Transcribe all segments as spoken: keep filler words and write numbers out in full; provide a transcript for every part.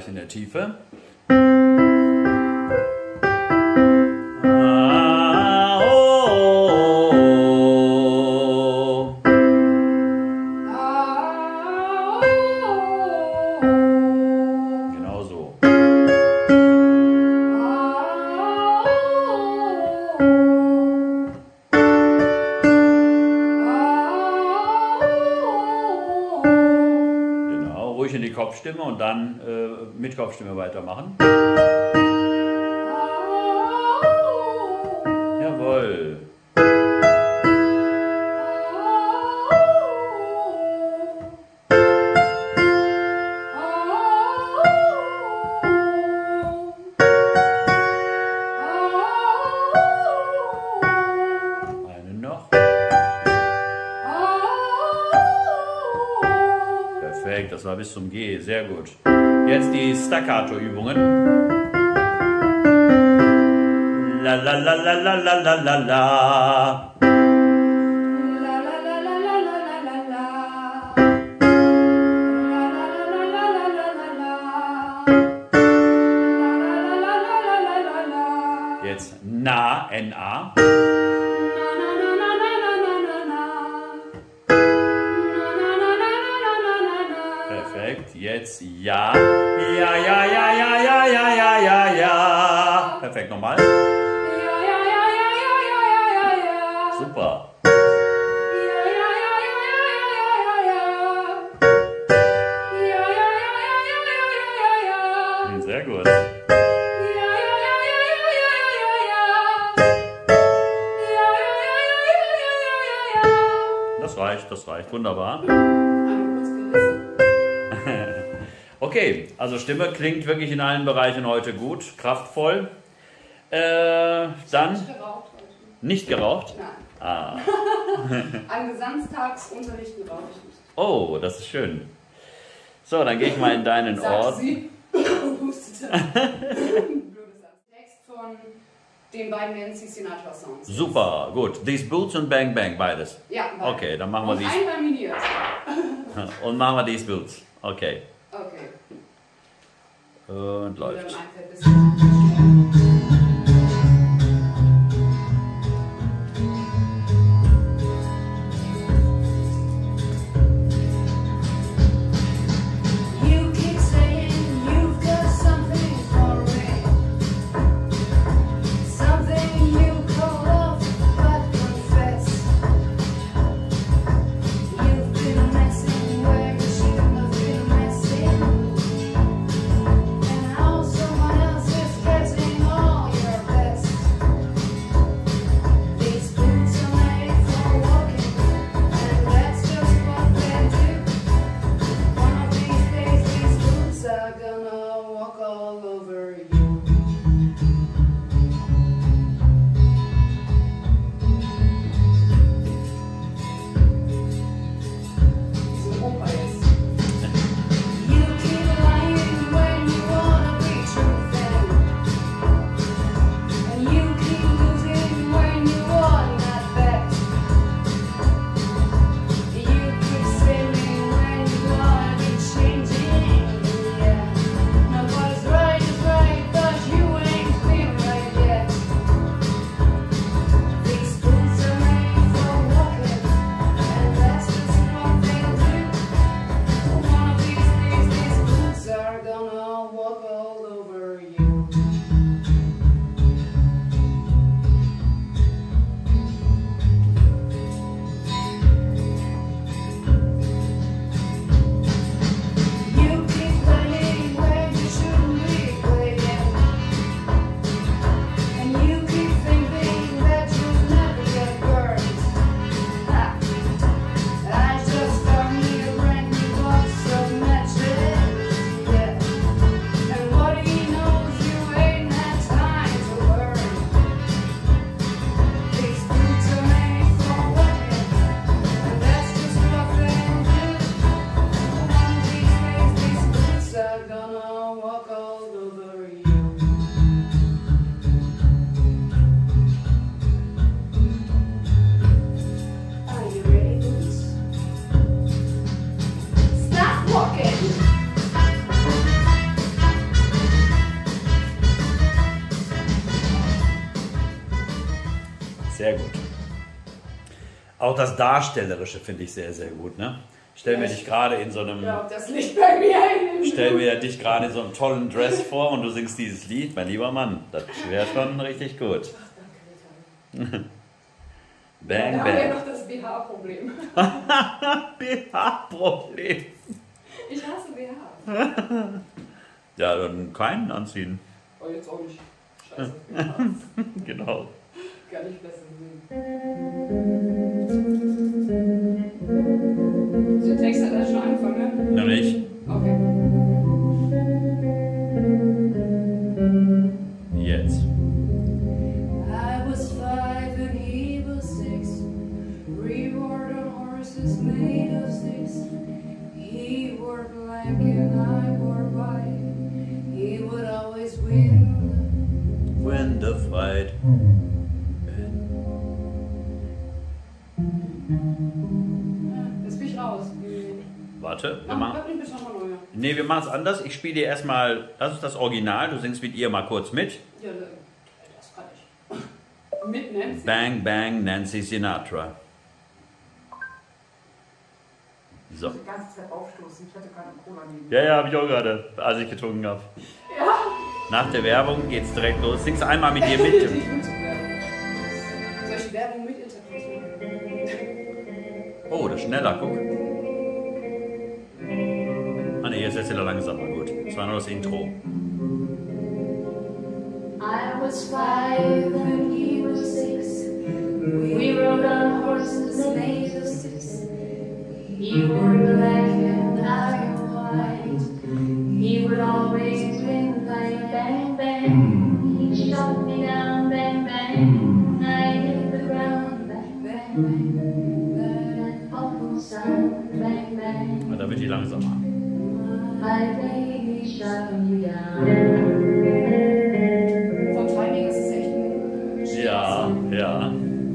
in der Tiefe. In die Kopfstimme und dann äh, mit Kopfstimme weitermachen. Jawohl. Einen noch. Perfekt, das war bis zum G, sehr gut. Jetzt die Staccato-Übungen. La la la la la la la la la. Jetzt Na, N A. Perfekt, jetzt Ja. Ja, ja, ja, ja, ja, ja, ja, ja, ja. Perfekt, nochmal. Ja, ja, ja, ja, ja, ja, ja, ja. Super. Ja, ja, ja, ja, ja, ja, ja. Ja, ja, ja, ja, ja, ja, ja, ja. Sehr gut. Ja, ja, ja, ja, ja, ja, ja, ja. Ja, ja, ja, ja, ja, ja, ja, ja. Das reicht, das reicht. Wunderbar. Einmal kurz gerissen. Okay, also Stimme klingt wirklich in allen Bereichen heute gut, kraftvoll. Äh, dann Nicht geraucht heute. nicht geraucht? Nein. Ah. An Gesangstagsunterrichten rauche ich nicht. Oh, das ist schön. So, dann gehe ich mal in deinen Sagte Ort. sie und hustete. Blödes Satz. Text von den beiden Nancy Sinatra Songs. Super, gut. These Boots und Bang Bang, beides. Ja, beide. Okay, dann machen wir und dies. einlaminiert. Und machen wir These Boots. Okay. Okay. Und Oder läuft. im iPad bisschen. You keep saying you've got something for it, something you call love, but confess you've been messing where you shouldn't have been messing, and how someone else is Sehr gut. Auch das Darstellerische finde ich sehr, sehr gut. Ne? Stell mir dich gerade in so einem... Ja, das Licht bei mir ein. Stell mir dich gerade in so einem tollen Dress vor und du singst dieses Lied, mein lieber Mann. Das wäre schon richtig gut. Bang, Da haben wir bang. noch das B H-Problem. B H-Problem. Ich hasse B H. Ja, dann keinen anziehen. Oh, jetzt auch nicht. Scheiße. B H. Genau. Gar nicht besser sehen. Der Text hat erst schon angefangen, Noch nicht. ne? Okay. Jetzt. I was five and he was six. We rode on horses made of sticks. He wore black and I wore white. He would always win. When the fight. Jetzt bin ich raus. Warte, wir Mach, machen. mach mich bitte nochmal neu. Nee, wir machen es anders. Ich spiele dir erstmal. Das ist das Original. Du singst mit ihr mal kurz mit. Ja, das kann ich. Mit Nancy. Bang, bang, Nancy Sinatra. So. Die ganze Zeit aufstoßen. Ich hatte keine Cola neben. Ja, ja, habe ich auch gerade, als ich getrunken habe. Ja. Nach der Werbung geht's direkt los. Singst einmal mit dir Die mit. Mund zu werden. Soll ich die Werbung mitinterpretieren? Oh, das ist schneller, guck. Ah ne, jetzt ist wieder langsamer, gut. Das war nur das Intro. I was five and he was six. We rode on horses made of sticks. He wore black and I wore white. He would always win like bang bang. He shot me down bang bang. I hit the ground bang bang bang. That awful sound bang bang. Ah, da wird die langsamer. My baby shot me down. Von Timing ist es echt ein Schmerz. Ja, ja.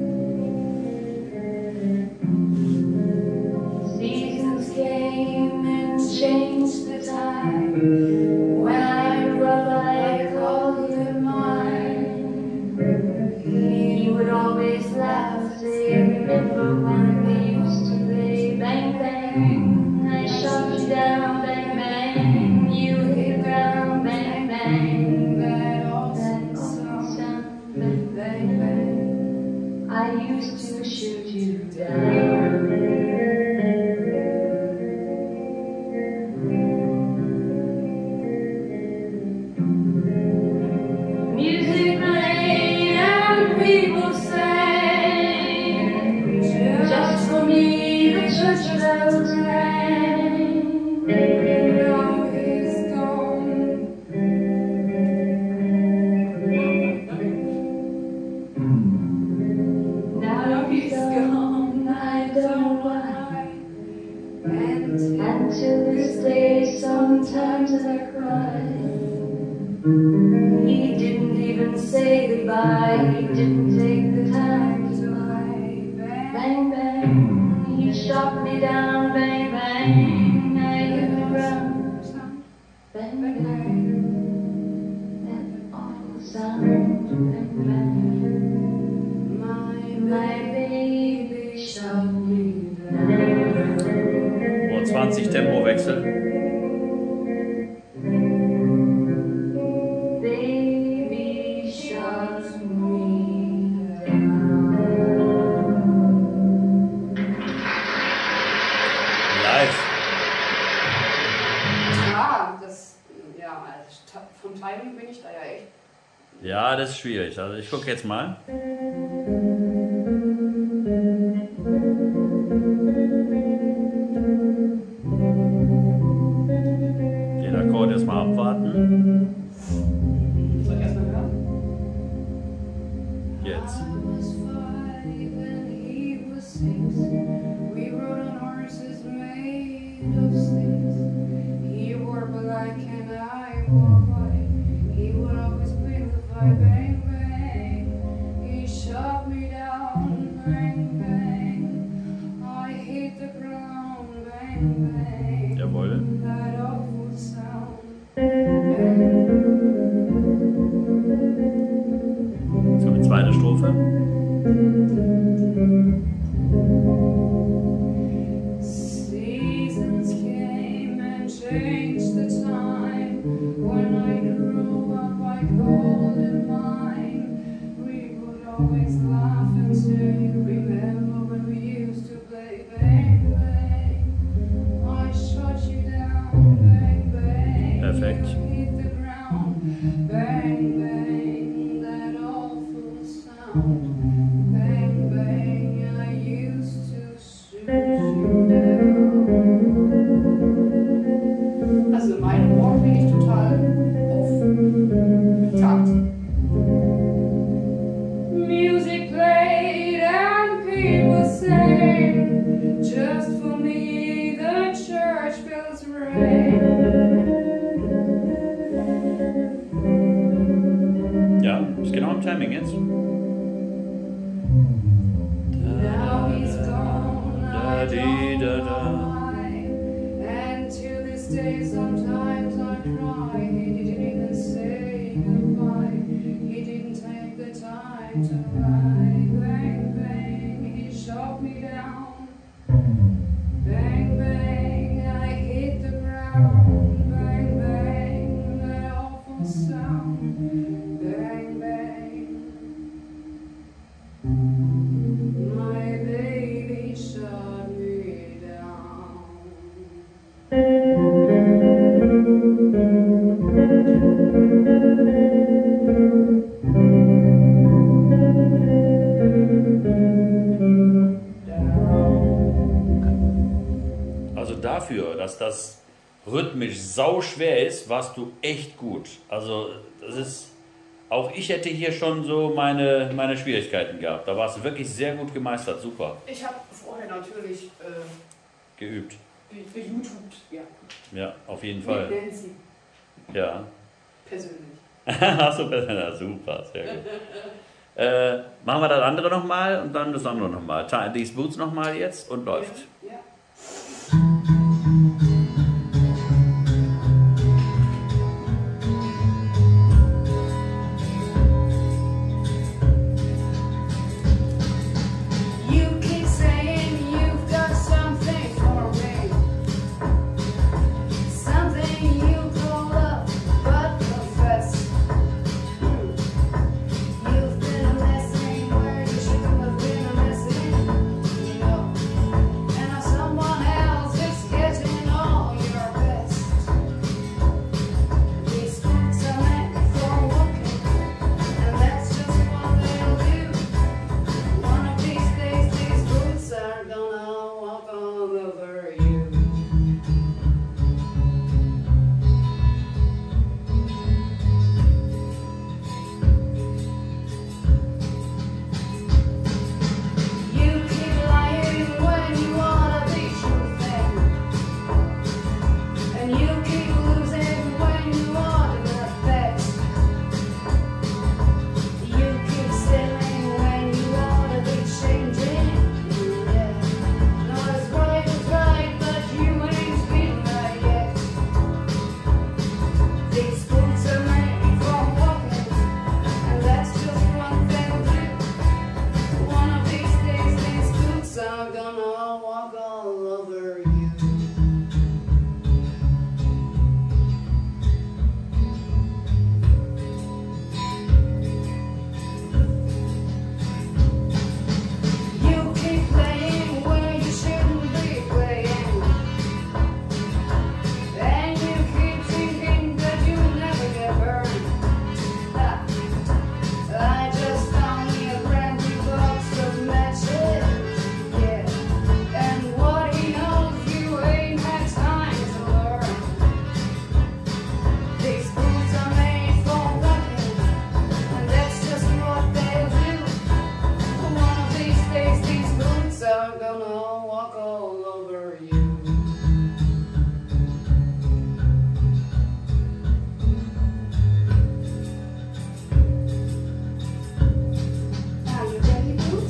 Seasons came and changed the time. When I grew up, I called him mine. He would always laugh, say, remember when we used to play bang bang. I shot you down, bang bang. You hit the ground, bang bang. That awesome sound, bang bang bang. I used to shoot you down. Music played and people sang. Just for me the church bells rang. Now he's gone. Now he's gone. I don't know why. And, and to this day sometimes I cry. He didn't even say goodbye. He didn't take the time to lie. Bang bang, he shot me down. Bang bang, I hit the ground. Bang bang, that awful sound. Bang bang, my my baby shot me down. Oh, zwanzig Tempowechsel. Baby shot me down. Live. Ja, das, ja, also, vom Timing bin ich da ja echt. Ja, das ist schwierig. Also ich gucke jetzt mal. Den Akkord erstmal abwarten. Soll ich erstmal hören? Jetzt. I was five and he was six. We rode on horses made of sticks. He wore black and I wore white. He would always bring the fight, bang bang. He shot me down, bang bang. I hit the ground, bang bang. Jawohl. That awful sound. Jetzt kommt die zweite Strophe. Seasons came and changed the time. When I grew up, I called it mine. We would always laugh and say, remember when we used to play bang bang? I shot you down, bang bang. Perfekt. You hit the ground, bang bang. That awful sound, bang bang. I used to shoot you down. Also in meinem Ohr bin ich total auf Takt. Music played and people sang. Just for me the church bells rang. Ja, ist genau im Timing jetzt. Now he's gone, I Da, di, don't da, know da. why. And to this day sometimes I cry. He didn't even say goodbye. He didn't take the time to write. Bang bang, he shot me down. Bang bang, I hit the ground. Bang bang, that awful sound. Bang bang. My baby shut me down. Also dafür, dass das rhythmisch sau schwer ist, warst du echt gut. Also das ist, auch ich hätte hier schon so meine, meine Schwierigkeiten gehabt. Da warst du wirklich sehr gut gemeistert, super. Ich habe vorher natürlich äh, Geübt. be- beYouTubed, ja. Ja, auf jeden Mit Fall. Nancy Ja. persönlich. Hast du besser, super, sehr gut. Äh, machen wir das andere nochmal und dann das andere nochmal. These Boots nochmal jetzt und läuft. Ja. You keep saying you've got something for me, something you call up, but confess you've been messing where you shouldn't have been messing, you know. And now someone else is getting all your best. These boots are meant for walking, and that's just what they'll do. One of these days, these boots are gonna walk all over you. You keep lying when you wanna be truthing, and you keep losing when you wanna get bet. You keep stealing when you wanna be changing. Yeah. Not as right as right, but you ain't been right yet. These boots are made for walking, and that's just what they'll do. One of these days, these boots are gonna walk all over you. You keep playing where you shouldn't be playing, and you keep thinking that you'll never get burned. Ah, I just found me a brand new box of matches, yeah. And what he knows, you ain't had time to learn. These boots are made for walking, and that's just what they'll do. One of these days, these boots are gonna walk all over you. Are you ready, boots?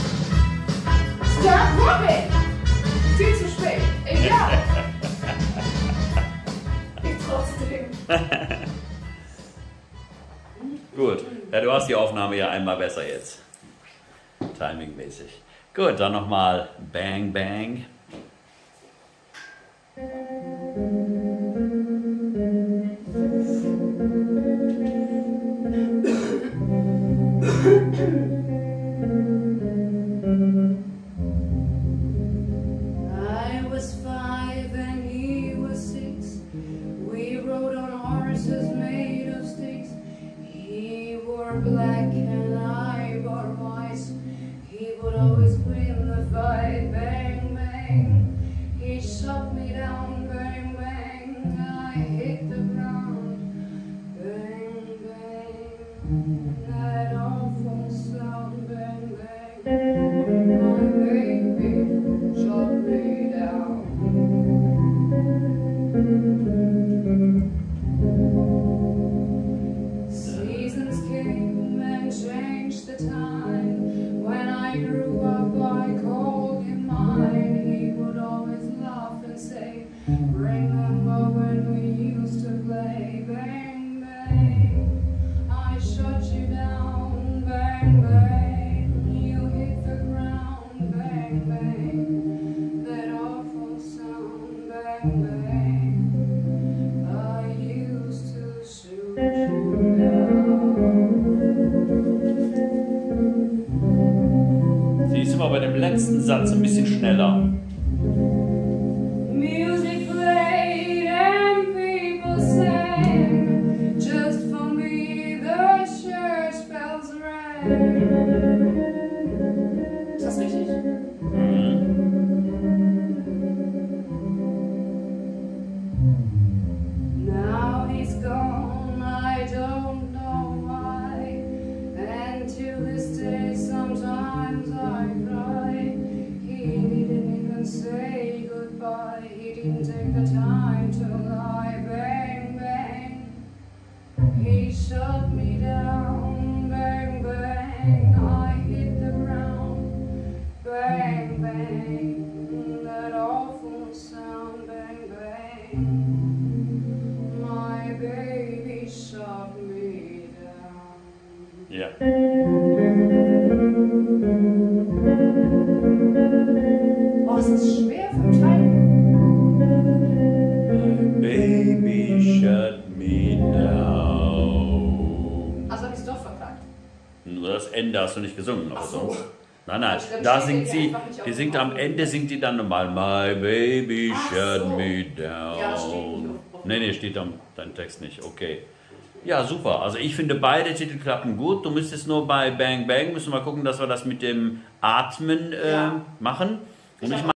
Start walking! Viel zu spät. Egal. Ich trotzdem. Gut. Ja, du hast die Aufnahme ja einmal besser jetzt. Timingmäßig. Gut, dann nochmal Bang Bang. I was five and he was six. We rode on horses made of sticks. He wore black and I wore white. He would always win the fight. Bang, bang. He shot me down. Bang, bang. I hit the ground. Bang, bang. That awful sound. Bang, bang. My baby shot me down. Seasons came and changed the time. When I grew up, I called him mine. He would always laugh and say, remember when we used to play? Bang, bang, I shot you down. Bang, bang, you hit the ground. Bang, bang, that awful sound. Bang, bang, I used to shoot you down. Siehst du mal bei dem letzten Satz ein bisschen schneller. Music played and people sang. Just for me the church bells rang. Ist das richtig? Now he's gone, I don't know why. And to this day sometimes I cry. He didn't even say goodbye. He didn't take the time to lie. Bang, bang, he shot me down. Bang, bang, I hit the ground. Bang, bang, that awful sound. Bang, bang, my baby shot me down. Ja. Oh, es ist schwer für Teil. Baby shut me down. Also habe ich es doch verkackt. Nur das Ende hast du nicht gesungen, aber Ach so. sonst. Nein, nein, Dann da steht singt der sie, einfach nicht auf die dem singt am Album. Ende, singt die dann nochmal My baby Ach shut so. me down. Ja, das steht nicht auf- Nee, nee, steht am dein Text nicht, okay. Ja, super. Also ich finde beide Titel klappen gut. Du müsstest nur bei Bang Bang, müssen wir mal gucken, dass wir das mit dem Atmen äh, Ja. machen. Und ich